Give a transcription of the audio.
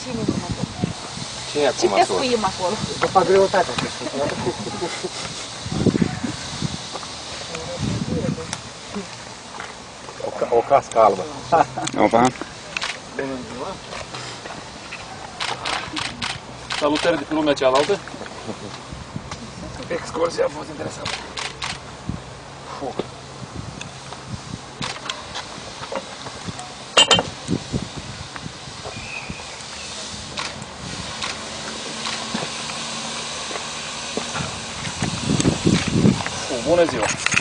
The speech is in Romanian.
Cine nu mă duc? Cine Ce acum măsură? pescuim acolo? După greutatea. O cască albă. Opa. Bună ziua! Salutări de pe lumea cealaltă. Excursia a fost interesantă. Bună ziua!